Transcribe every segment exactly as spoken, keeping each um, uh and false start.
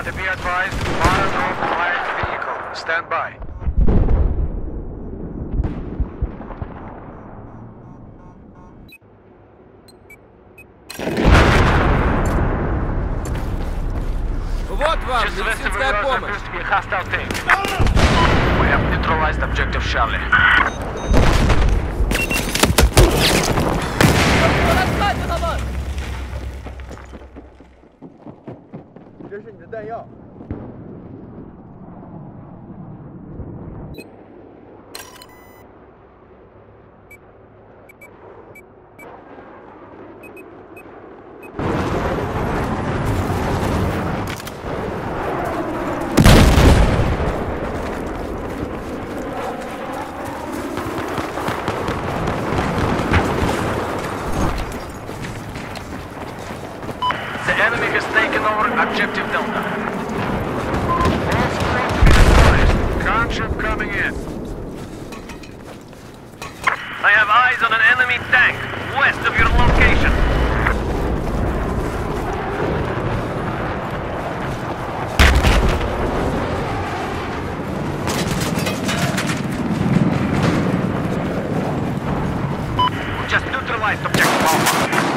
Commander, be advised. Fire flagged vehicle. Stand by. Вот вам, Just west of медицинская us помощь. appears to be a hostile tank. We have neutralized objective Charlie. Enemy has taken over objective Delta. All squads be advised. Gunship coming in. I have eyes on an enemy tank west of your location. We just neutralized objective Alpha.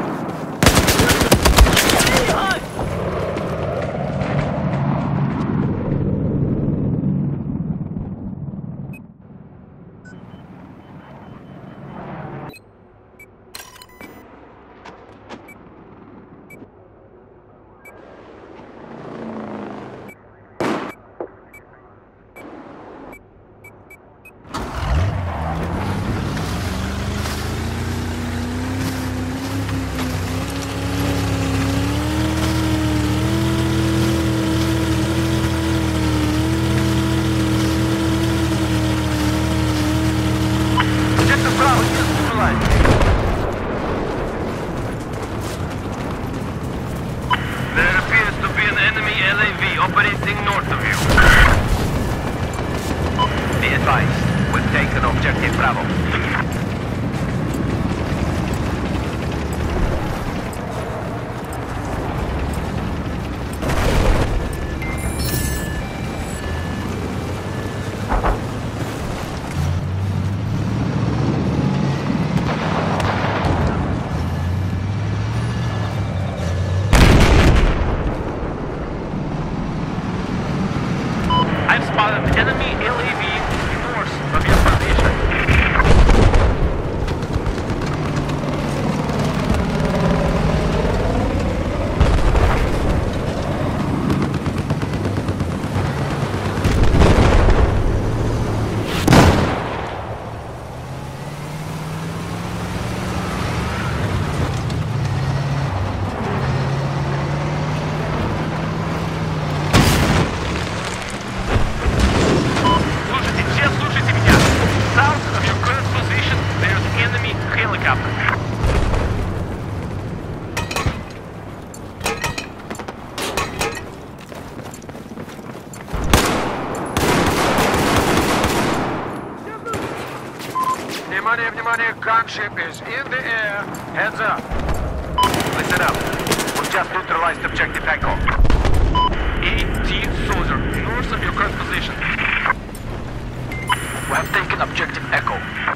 There appears to be an enemy L A V operating north of you. Be advised, we've taken objective Bravo. I've spotted enemy L A V north of your position. Внимание, внимание, gunship is in the air. Heads up. Listen up. We just neutralized objective Echo. E T Soldier, north of your current position. We have taken objective Echo.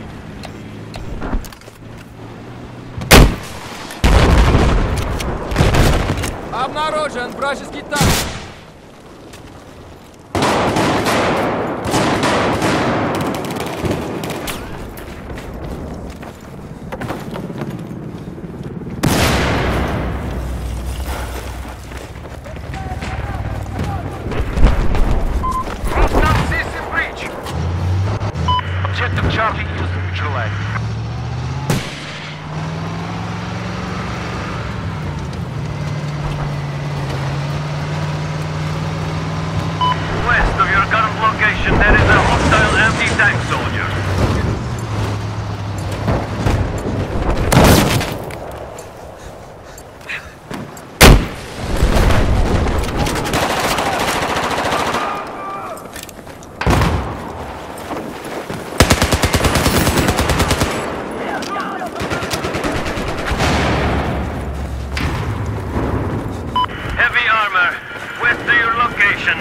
Обнаружен вражеский танк. Objective Charlie is neutralized. location.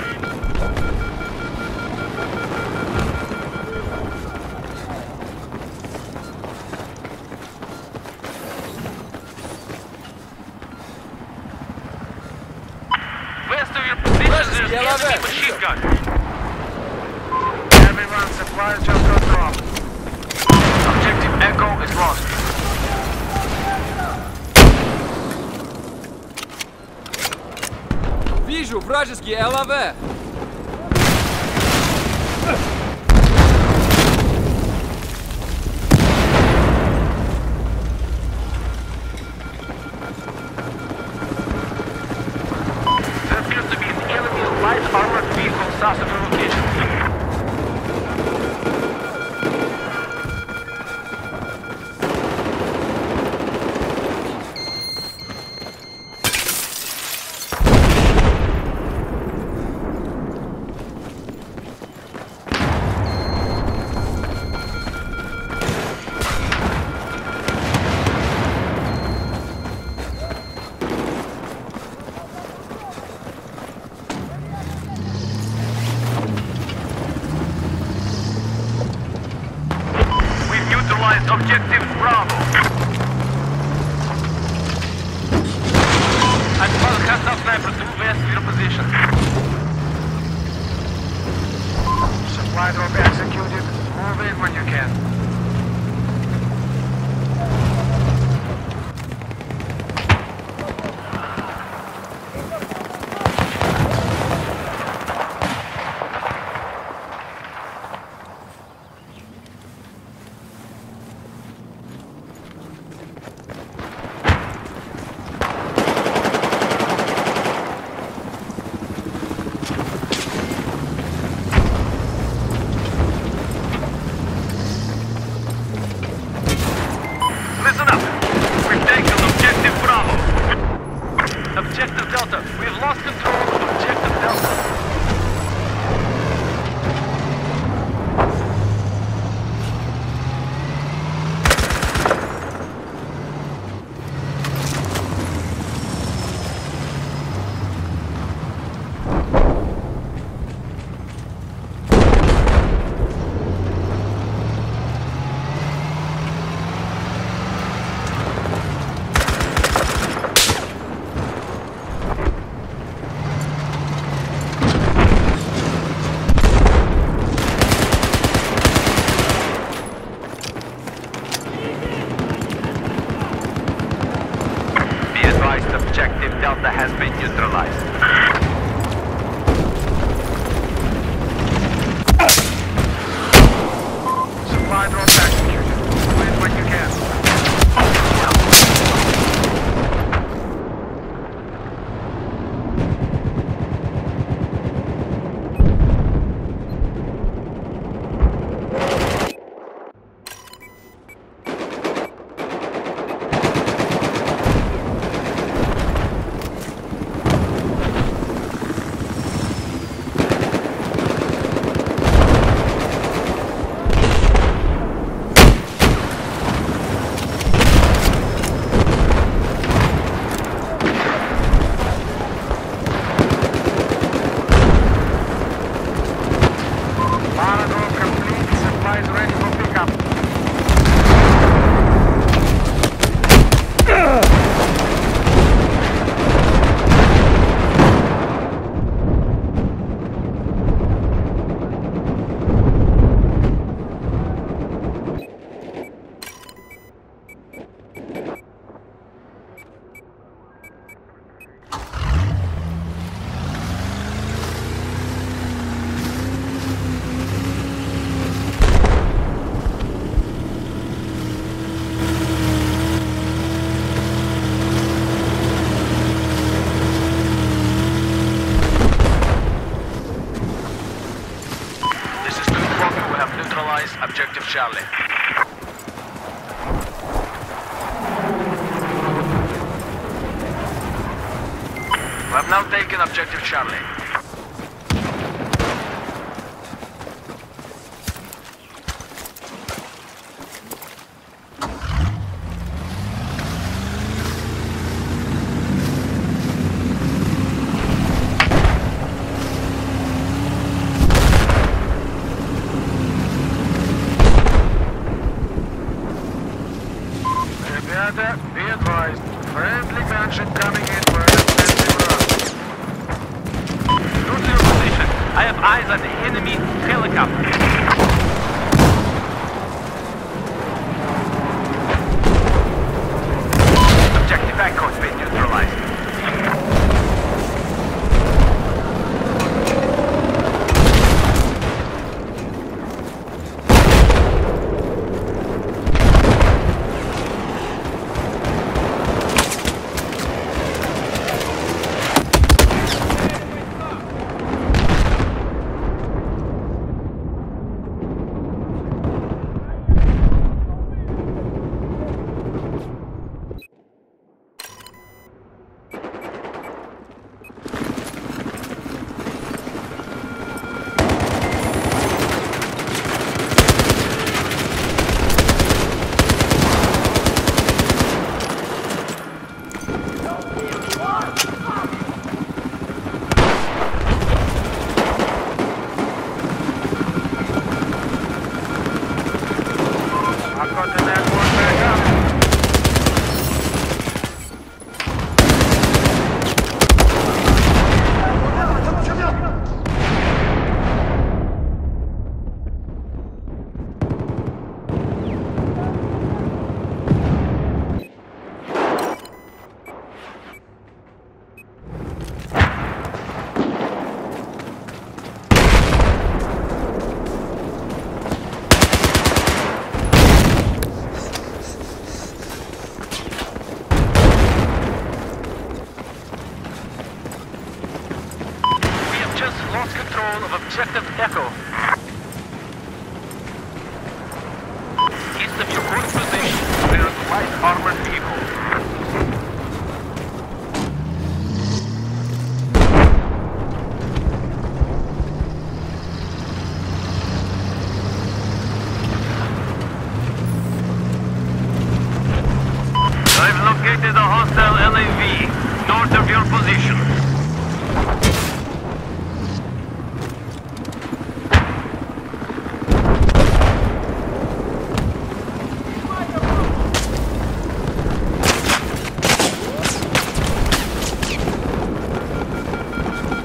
West of your position, there's Yellow enemy vest. machine gun. Everyone, supplies just got dropped. Objective Echo is lost. Вижу вражеский эл а вэ. There appears to be an enemy light armored vehicle south of your location. Objective Bravo. Advanced hostile sniper to west of your position. Supply drop executed. Move in when you can. Listen up. We've taken Objective Bravo. Objective Delta. We've lost control of Objective Delta. Objective Delta has been neutralized. Supply drop executed. Win when you can. Objective Charlie. We have now taken Objective Charlie. have eyes on the enemy helicopter. Objective Echo has been neutralized. I've got the network back up. Lost control of Objective Echo. East of your current position, there is a light armored vehicle. I've located a hostile L A V north of your position.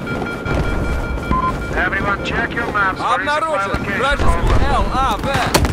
Everyone check your maps. Обнаружен! Вражеский эл а вэ!